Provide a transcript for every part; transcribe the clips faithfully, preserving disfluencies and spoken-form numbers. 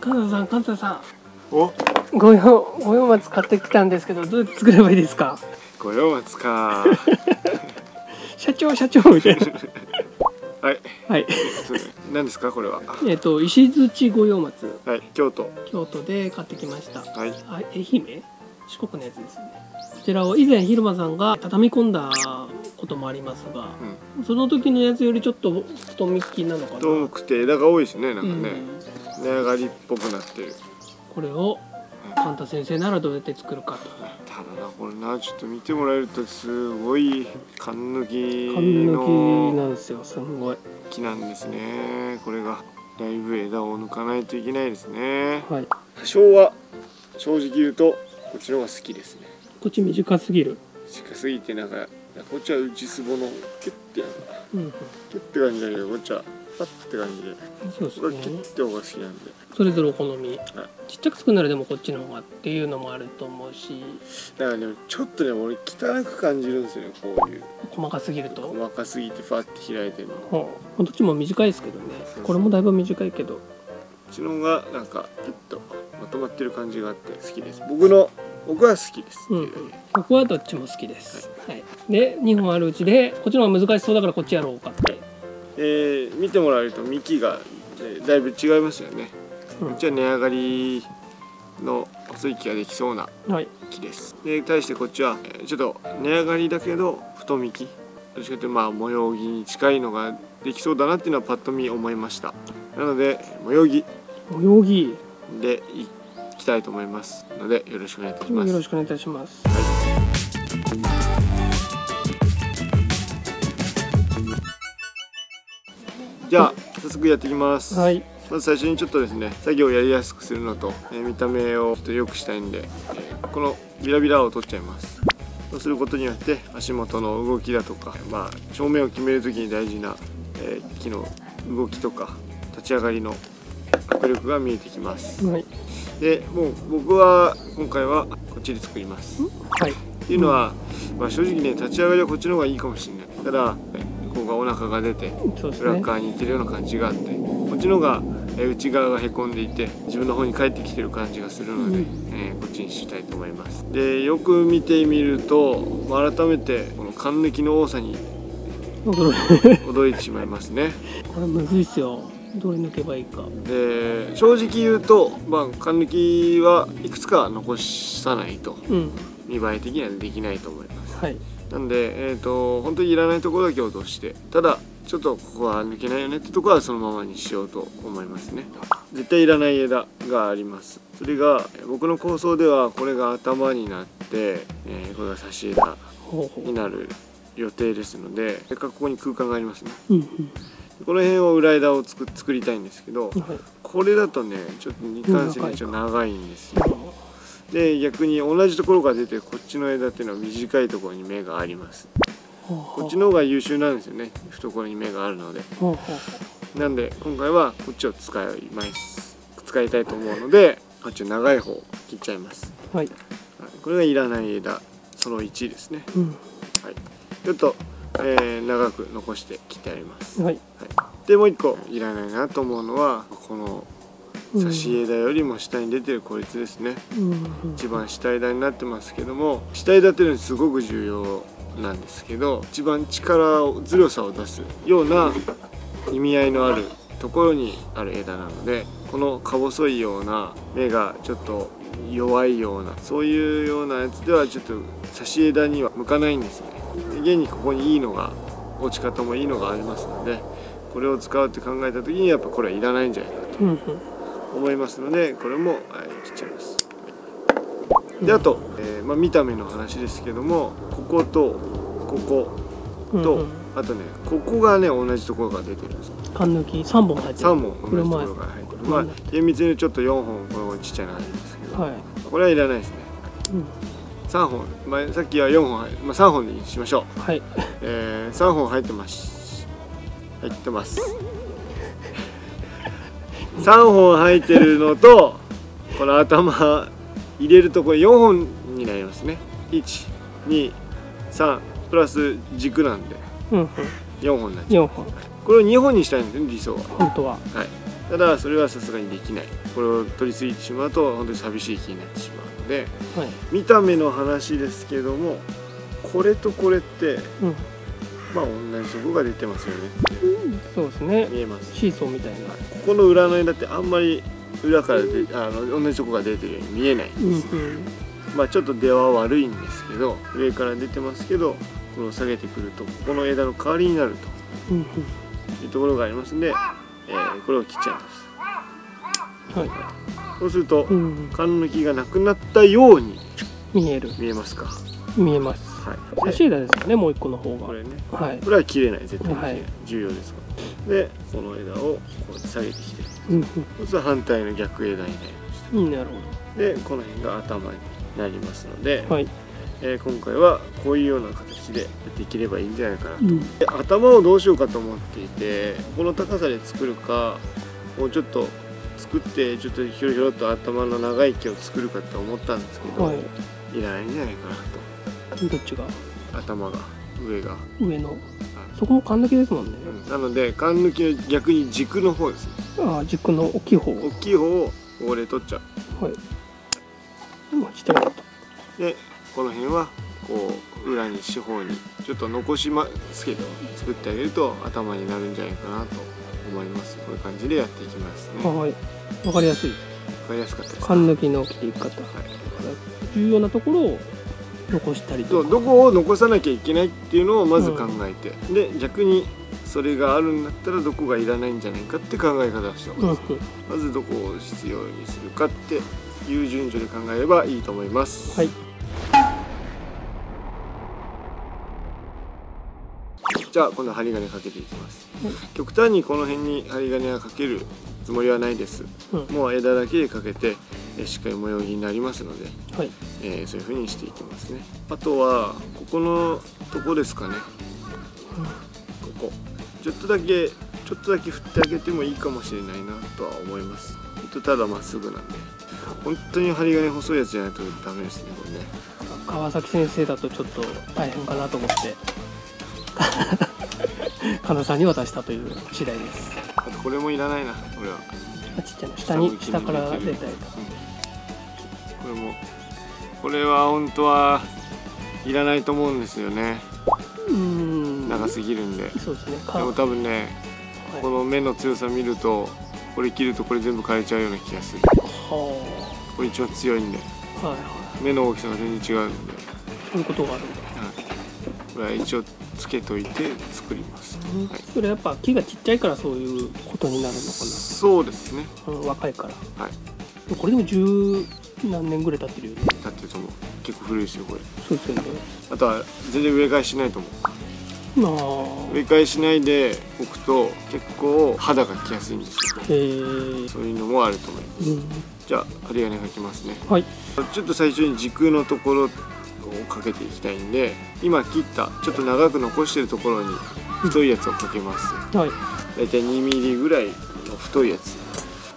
金田さん、金田さん。 お、 ごよう、ごよう松買ってきたんですけど、どうやって作ればいいですか。 ごよう松か。 社長、社長みたいな。 はい。 はい。 何ですか、これは。 えっと、石槌五葉松。 はい、京都。 京都で買ってきました。 はい。 あ、愛媛。四国のやつですね。こちらを以前広間さんが畳み込んだこともありますが、うん、その時のやつよりちょっと太幹なのかな。 太くて枝が多いですね、なんかね。うん、根上がりっぽくなってる。 これをカンタ先生ならどうやって作るかと。 ただな、これな、ちょっと見てもらえるとすごい缶抜き缶抜きなんですよ。すごい木なんですね。これがだいぶ枝を抜かないといけないですね。はい。多少は正直言うとこっちの方が好きですね。 こっち短すぎる。 短すぎてなんかこっちは内すぼのキュッてやるから、うん、キュッて感じだけどこっちはパッて感じで。そうですね。キュッて方が好きなんで。それぞれお好み。はい、ちっちゃく作るならでもこっちの方がっていうのもあると思うし。 だからね、ちょっとね俺汚く感じるんですよね、こういう。 細かすぎると。 細かすぎてファって開いてるの。 はあ、どっちも短いですけどね。そうそう、これもだいぶ短いけど。こっちの方がなんかピッとまとまってる感じがあって好きです。僕の僕は好きです。うん、 僕はどっちも好きです。はい。はい、でにほんあるうちでこっちの方が難しそうだからこっちやろうかって。 えー、見てもらえると幹が、えー、だいぶ違いますよね。うん、こっちは根上がりの細い木ができそうな木です。はい、で対してこっちは、えー、ちょっと根上がりだけど太幹。どっちかというとまあ模様木に近いのができそうだなっていうのはパッと見思いました。なので模様木。 模様木でいきたいと思いますのでよろしくお願いいたします。 よろしくお願いいたします。はい、 じゃあ早速やっていきます。 はい、 まず最初にちょっとですね作業をやりやすくするのと、えー、見た目をちょっと良くしたいんで、えー、このビラビラを取っちゃいます。そうすることによって足元の動きだとか、まあ、正面を決める時に大事な、えー、木の動きとか立ち上がりの迫力が見えてきます。はい、でもう僕は今回はこっちで作ります。はい、っていうのは、まあ、正直ね立ち上がりはこっちの方がいいかもしれない。ただここがお腹が出て裏側に似てるような感じがあって、こっちの方が内側がへこんでいて自分の方に返ってきてる感じがするので、うん、えー、こっちにしたいと思います。でよく見てみると改めてこの缶抜きの多さに驚いてしまいますね。 これむずいっすよ。どれ抜けばいいか。 で正直言うと、まあ、缶抜きはいくつか残さないと、うん、見栄え的にはできないと思います。はい、なんで、えーと、本当にいらないところだけ落として、ただちょっとここは抜けないよねってところはそのままにしようと思いますね。絶対いらない枝があります。それが僕の構想ではこれが頭になって、えー、これが差し枝になる予定ですので、せっかくここに空間がありますね。うんうん、この辺を裏枝を作作りたいんですけど、はい、これだとねちょっと二貫性がちょっと長いんですよ。で逆に同じところが出てこっちの枝っていうのは短いところに芽があります。こっちの方が優秀なんですよね、懐に芽があるので。なんで今回はこっちを使います使いたいと思うのでこっち長い方を切っちゃいます。はい、これがいらない枝そのいちですね。うん、はい、ちょっと、えー、長く残して切ってあります。はい、はい、でもう一個いらないなと思うのはこの差し枝よりも下に出てるこいつですね。うん、一番下枝になってますけども、下枝っていうのはすごく重要なんですけど、一番力を強さを出すような意味合いのあるところにある枝なので、このか細いような芽がちょっと弱いようなそういうようなやつではちょっと差し枝には向かないんですね。現にここにいいのが落ち方もいいのがありますので、これを使うって考えた時にやっぱこれはいらないんじゃないかと思いますので、これも切っちゃいます。であと、えーまあ、見た目の話ですけども、こことここと、うんうん、あとねここがね同じところが出てるんです。 缶抜きさんぼん入ってる。さんぼん同じところが入ってる。まあ厳密に言うとちょっとよんほんこのちっちゃいのがあるんですけど、はい、これはいらないですね。うん、さんほん、まあ、さっきはよんほん入って、まあ、さんほんにしましょう。はい、えー、さんほん入ってます入ってますさんほん入ってるのとこの頭入れるとこれよんほんになりますね。いち、に、さんプラス軸なんで、うん、よんほんになっちゃう。よんほんこれをにほんにしたいんですね、理想は。 本当は。 はい。 ただそれはさすがにできない。これを取りすぎてしまうと本当に寂しい木になってしまうので、はい、見た目の話ですけども、これとこれって、うん、まあ同じとこが出てますよね。 うん、そうですね。 見えます。 シーソーみたいな。 ここの裏の枝ってあんまり裏から出て、あの同じとこが出てるように見えないんです。うんうん、まあちょっと出は悪いんですけど、上から出てますけど、これを下げてくるとここの枝の代わりになるというところがありますので、えー、これを切っちゃいます。はい。そうすると、うん、缶抜きがなくなったように見える。 見えますか？ 見えます。はい。差し枝ですかね、もう一個の方が。 これね。 はい。 これは切れない、絶対に切れない。はい、重要ですから。で、この枝をこうやって下げてきて、うん、そうすると反対の逆枝になりました。うん、なるほど。で、この辺が頭になりますので、はい、えー、今回はこういうような形でできればいいんじゃないかなと。うん、で、頭をどうしようかと思っていて、この高さで作るか、もうちょっと作ってちょっとひょろひょろっと頭の長い木を作るかと思ったんですけど、はい、いらないんじゃないかなと。 どっちが？ 頭が、上が上の、はい、そこも缶抜きですもんね。 うん、なので缶抜きの逆に軸の方ですね。 ああ、軸の大きい方大きい方をここで取っちゃう。はい。 今下がった。 でこの辺はこう裏に四方にちょっと残しますけど作ってあげると頭になるんじゃないかなと思います。こういう感じでやっていきますね。 はい。わかりやすい。わかりやすかったです。 缶抜きの切り方。はい。重要なところを残したりとか、 どこを残さなきゃいけないっていうのをまず考えて、うん、で逆にそれがあるんだったらどこがいらないんじゃないかって考え方をしてます、うん、まずどこを必要にするかっていう順序で考えればいいと思います。はい。じゃあ今度針金かけていきます、うん、極端にこの辺に針金はかけるつもりはないです、うん、もう枝だけでかけてしっかり模様着になりますので、はい、えー、そういう風にしていきますね。あとはここのとこですかね、うん、ここちょっとだけちょっとだけ振ってあげてもいいかもしれないなとは思います。ただまっすぐなんで本当に針金細いやつじゃないとダメですね。これね、 川崎先生だとちょっと大変かなと思って神田さんに渡したという次第です。 あとこれもいらないな、俺は。 ちっちゃな下に下から出たりと、うん、これもこれは本当はいらないと思うんですよね。うん、長すぎるんで。そうですね。でも多分ね、はい、この目の強さ見るとこれ切るとこれ全部枯れちゃうような気がする。はあ、これ一番強いんで、はいはい、目の大きさが全然違うんで。 そういうことがあるんだ。 はい、これは一応つけといて作ります、 うん、はい、それやっぱ木がちっちゃいからそういうことになるのかな。 そうですね、 うん、若いから。 はい、 これでも十何年ぐらい経ってるよね。 経ってると思う。結構古いですよこれ。 そうですよね。 あとは全然植え替えしないと思う。まあ、植え替えしないで置くと結構肌がきやすいんですよ。へえ。そういうのもあると思います、うん、じゃあ針金かけますね。はい。ちょっと最初に軸のところをかけていきたいんで、今切ったちょっと長く残してるところに太いやつをかけます、はい、だいたいにミリぐらいの太いやつ。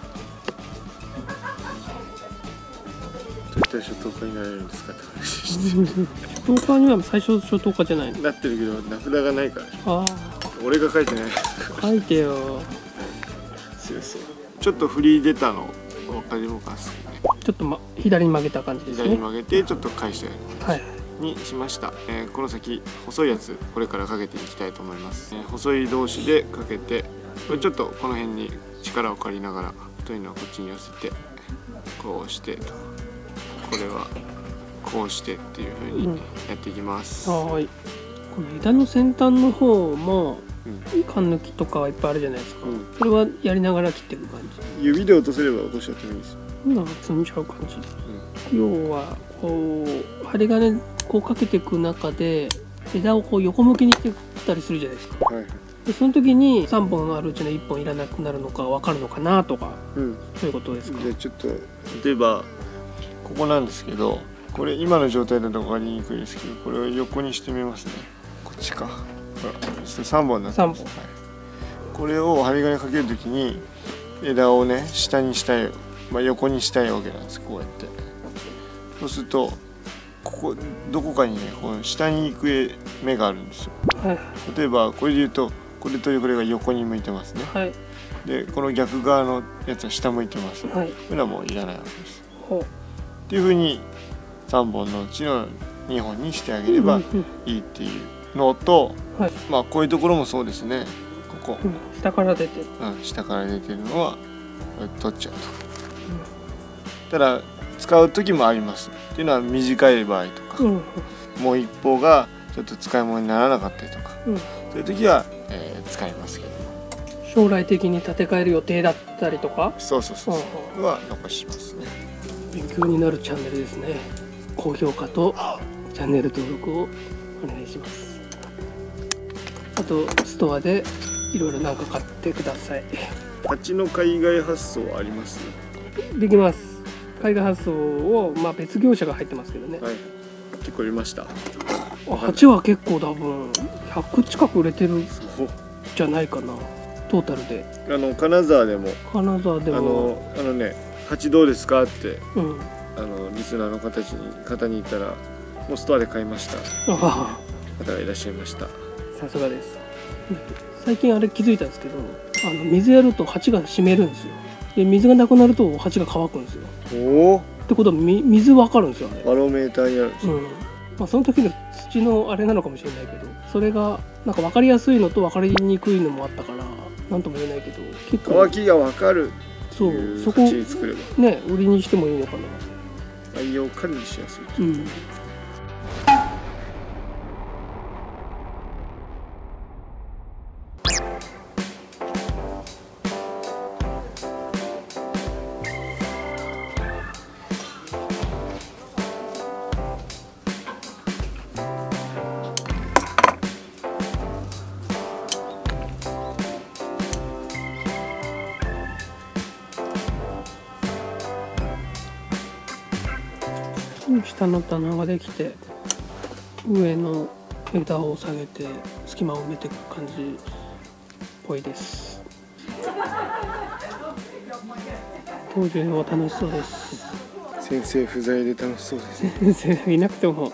どうやったら初等家になれるんですかって話して初等家には最初初等家じゃないの。 なってるけど名札がないから。ああ、俺が書いてない書いてよ。 そうそう、ちょっと振り出たの分かりますかね。 ちょっと、ま、左に曲げた感じですね。 左に曲げてちょっと返したような感じにしました、はい、えー、この先細いやつこれからかけていきたいと思います、えー、細い同士でかけて、これちょっとこの辺に力を借りながら太いのをこっちに寄せてこうしてと、これはこうしてっていう風にやっていきます、うん、はい。 この枝の先端の方も缶抜きとかはいっぱいあるじゃないですか、うん、それはやりながら切っていく感じ。 指で落とせれば落としちゃってもいいですよ。 なんか積んじゃう感じ、うん、要はこう針金こうかけていく中で枝をこう横向きにしてたりするじゃないですか、はい、でその時にさんぼんあるうちのいっぽんいらなくなるのか分かるのかなとか、うん、そういうことですか。 じゃあちょっと例えばここなんですけど、これ今の状態だと分かりにくいですけど、これを横にしてみますね。こっちか、ほらさんぼんになってます。さんぼん、はい、これを針金かける時に枝をね下にしたい、まあ、横にしたいわけなんです。こうやってそうするとここどこかにねこの下に行く目があるんですよ、はい、例えばこれで言うとこれとこれが横に向いてますね、はい、 でこの逆側のやつは下向いてます、はい、これはもういらないわけです。っていうふうにさんぼんのうちのにほんにしてあげればいいっていうのと、はい、まあこういうところもそうですね。ここ、 うん、下から出てる、 うん、下から出てるのは取っちゃうと、うん、ただ使う時もありますっていうのは短い場合とか、うん、もう一方がちょっと使い物にならなかったりとか、うん、そういう時は、えー、使いますけど、 将来的に建て替える予定だったりとか、 そうそうそうそう、うん、は残しますね。 勉強になるチャンネルですね。高評価とチャンネル登録をお願いします。あとストアでいろいろなんか買ってください。 鉢の海外発送あります？ できます。海外発送を、まあ、別業者が入ってますけどね、はい、 結構売れました。 鉢は結構多分ひゃく近く売れてるじゃないかな、トータルで。 あの金沢でも金沢でもあのあのね、鉢どうですかって、うん、あのリスナーの方たちに方に言ったらもうストアで買いました方がいらっしゃいました。 さすがです。最近あれ気づいたんですけど、あの水やると鉢が湿るんですよ。で水がなくなると鉢が乾くんですよ。おお。ってことはみ水分かるんですよ、あれ。 バロメーターになるんですよ。うん。 まあその時の土のあれなのかもしれないけど、それがなんか分かりやすいのと分かりにくいのもあったから、なんとも言えないけど、 結構乾きが分かる。そう、そこね売りにしてもいいのかな。 愛用管理しやすい。うん。 下の棚ができて上の枝を下げて隙間を埋めていく感じっぽいです。当時は楽しそうです。 先生不在で楽しそうですね。 先生いなくても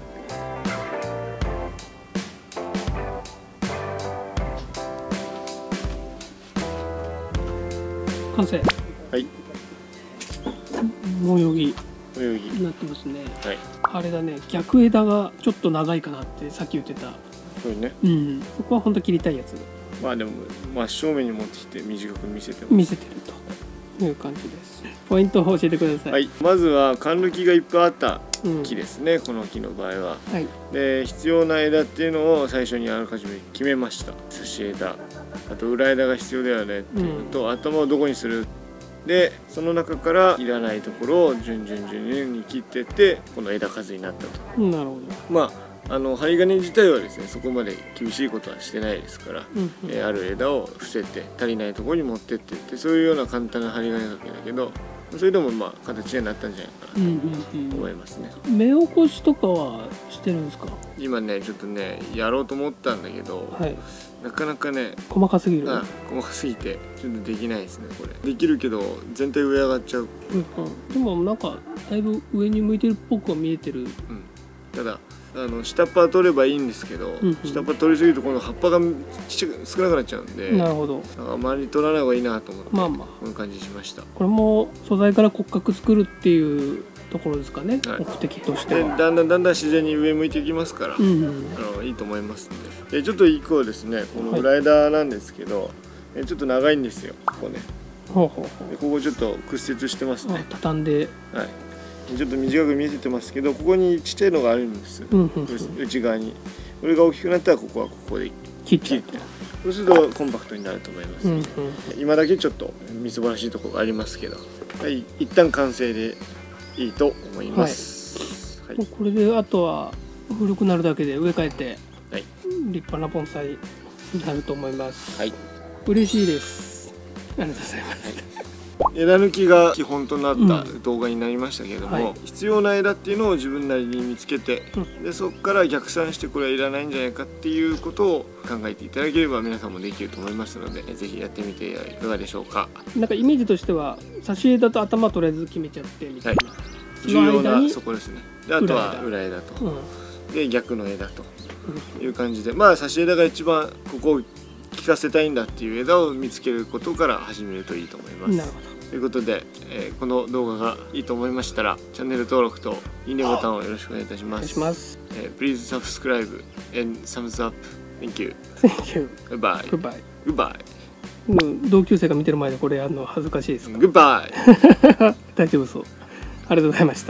完成。 はい。 模様着泳ぎなってますね。はい。あれだね、逆枝がちょっと長いかなってさっき言ってた。 そうね。 うん。そこは本当切りたいやつ。 まあでも真正面に持ってきて短く見せてます。 見せてるという感じです。ポイントを教えてください。 はい。まずは甘露木がいっぱいあった木ですね。うん、この木の場合は。はい。で必要な枝っていうのを最初にあらかじめ決めました。差し枝、あと裏枝が必要だよねっていうのと、うん、頭をどこにする。でその中からいらないところを順々順々に切ってってこの枝数になったと。 なるほど。 まああの針金自体はですねそこまで厳しいことはしてないですから、うんうん、えー、ある枝を伏せて足りないところに持ってってってそういうような簡単な針金かけだけど、それでもまあ形になったんじゃないかなと思いますね。 目起こしとかはしてるんですか？ 今ねちょっとねやろうと思ったんだけど、はい、なかなかね細かすぎる。 ああ細かすぎてちょっとできないですね。これできるけど全体上上がっちゃう、 うんうん、でもなんかだいぶ上に向いてるっぽくは見えてる、うん、 ただあの下っ端取ればいいんですけど、うんうん、下っ端取りすぎるとこの葉っぱがちっちゃく少なくなっちゃうんで、 なるほど、 あまり取らない方がいいなと思って、まあまあこの感じしました。 これも素材から骨格作るっていうところですかね、はい、目的としては。 でだんだんだんだん自然に上向いていきますから、うんうん、あのいいと思いますんで。でちょっといっこですね、この裏枝なんですけど、はい、ちょっと長いんですよここね。ほうほうほう。でここちょっと屈折してますね。 畳んで、 はい、ちょっと短く見せてますけど、ここにちっちゃいのがあるんです、うんうんうん、内側に。これが大きくなったらここはここで切ってそうするとコンパクトになると思います、うんうん、今だけちょっとみすぼらしいところがありますけど、はい、一旦完成でいいと思います、 はいはい、これであとは古くなるだけで植え替えて、はい、立派な盆栽になると思います、はい、嬉しいです。ありがとうございます、はい、 枝抜きが基本となった動画になりましたけれども、うんはい、必要な枝っていうのを自分なりに見つけて、うん、でそこから逆算してこれはいらないんじゃないかっていうことを考えていただければ皆さんもできると思いますので、ぜひやってみていかがでしょうか。 なんかイメージとしては差し枝と頭とりあえず決めちゃってみたいな、はい、 重要なそこですね。であとは裏枝と、うん、で逆の枝という感じで、まあ差し枝が一番ここを聞かせたいんだっていう枝を見つけることから始めるといいと思います。 なるほど。 ということで、えー、この動画がいいと思いましたらチャンネル登録といいねボタンをよろしくお願いいたします。 お願いします。 えー、Please subscribe and thumbs up. Thank you. Thank you. Goodbye. Goodbye. Goodbye. 同級生が見てる前でこれやるのは恥ずかしいですか？ Goodbye. 大丈夫そう。ありがとうございました。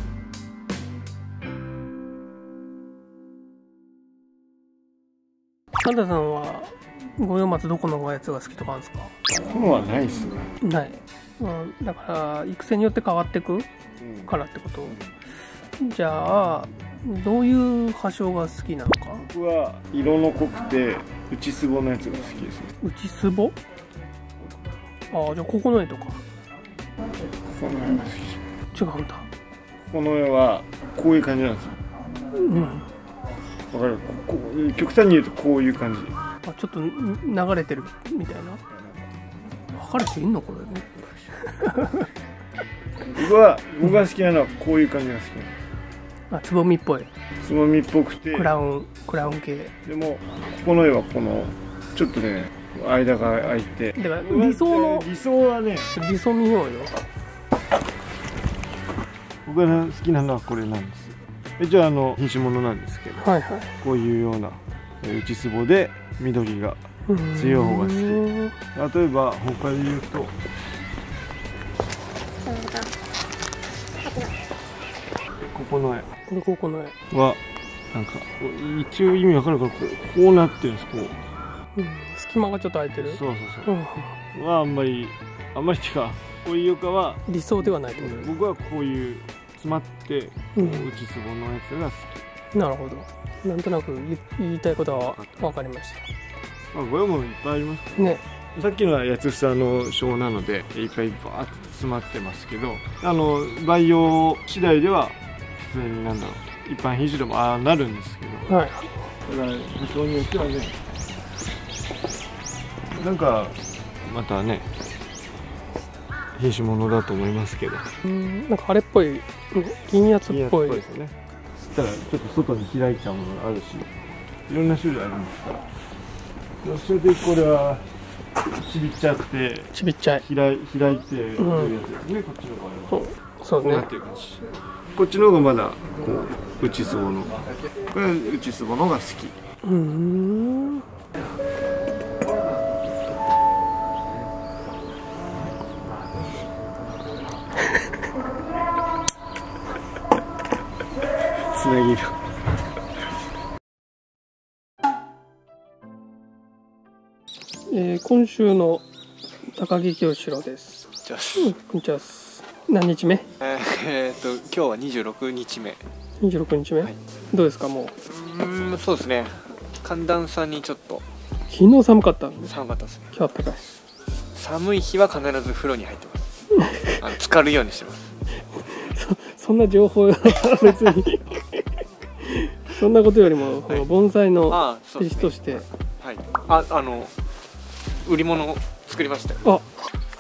サンタさんは五葉松どこのおやつが好きとかあるんですか？ そうはないっすね。 ない。うん、だから育成によって変わってくからってこと、うん、じゃあどういう葉生が好きなのか？ 僕は色の濃くて内つぼのやつが好きですね。 内つぼ？ああ、じゃあここの絵とか。 この絵が好き。違うんだ。 この絵はこういう感じなんですよ。うん。わかる？ここ極端に言うとこういう感じ。 あ、ちょっと流れてるみたいな。わかる人いんのこれね。 僕は僕が好きなのはこういう感じが好きなの。あ、つぼみっぽい。 つぼみっぽくて。 クラウンクラウン系。 でもここの絵はこのちょっとね間が空いて。 だから理想の理想はね。 理想見ようよ。 僕が好きなのはこれなんです。一応あの品種物なんですけど、はいはい、こういうような内つぼで緑が強い方が好き。例えば他で言うとここの絵これここの絵はなんか一応意味わかるかこうこうなってるんですこう、うん、隙間がちょっと空いてる。 そうそうそう、うん、はあんまりあんまりっていうかこういうよかは理想ではないってことです。 僕はこういう詰まって内つぼのやつが好き。なるほど。なんとなく言いたいことは分かりました。 まあ、ご用もいっぱいありますね。さっきのは八つ房の小なのでいっぱいバーッと詰まってますけど、あの培養次第では普通になんだろう一般品種でもああなるんですけど、はい、だから場所によってはね、なんかまたね品種物だと思いますけど、 うん、なんかあれっぽい銀やつっぽいですよね。ただちょっと外に開いたものがあるし、いろんな種類ありますから。それでこれはちびっちゃくてちびっちゃい開いてるやつですね、うん、こっちの場合は。 そうね。 こっちの方がまだこう内つぼの、これは内つぼのが好き。うん。つなぎる。 えー、今週の高木清志郎です。 じゃあ、 うん、こんにちは。何日目？ えー、えー、と今日はにじゅうろくにちめ。 にじゅうろくにちめ、はい、どうですかもう？うん、そうですね。寒暖差にちょっと。 昨日寒かった。 寒かったですね。 今日暖かい。 寒い日は必ず風呂に入ってます。あの浸かるようにしてます。 そ, そんな情報は別にそんなことよりも、はい、盆栽の弟子として、 はい、ああの売り物を作りましたよ。あ、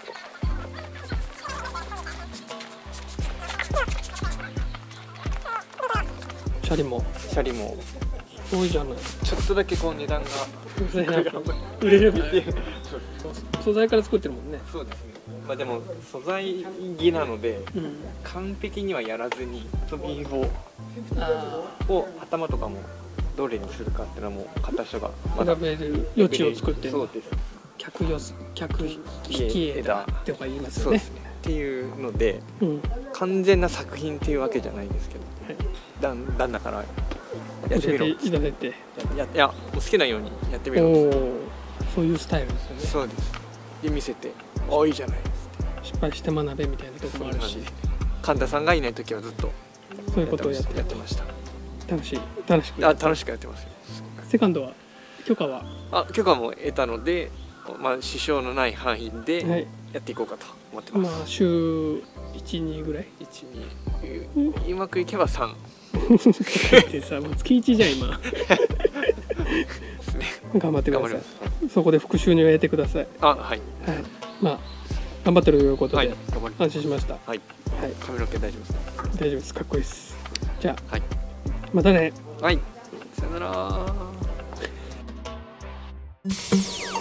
シャリもシャリも多いじゃない。 ちょっとだけこう値段が売れる素材から作ってるもんね。 そうですね。まあでも素材着なので、うん、完璧にはやらずに遊びをを頭とかもどれにするかっていうのはもう買った人がまだ選べる余地を作ってる。 そうです。 客よす客引き枝とか言いますよね。 そうですね。っていうので、うん、完全な作品っていうわけじゃないんですけど、はい、だん旦那からやってみろ。 教えていただいて。 いやいやもう好きなようにやってみろ。 そういうスタイルですよね。 そうです。で見せて、あいいじゃない。 失敗して学べみたいなところもあるし、 神田さんがいない時はずっとそういうことをやってやってました。 楽しい楽しくあ楽しくやってますよ。 セカンドは許可はあ許可も得たので、まあ支障のない範囲でやっていこうかと思ってます。 はい、まあ週いち、にぐらいいち、にうまくいけばさんってさもう月いちじゃん今頑張ってください。そこで副収入を得てください。 あはい、はい、 まあ頑張ってるということで、はい、安心しました。 はい。はい。髪の毛大丈夫ですか？ 大丈夫です。かっこいいです。じゃあ、 はい、 またね。 はい。さよなら。 す。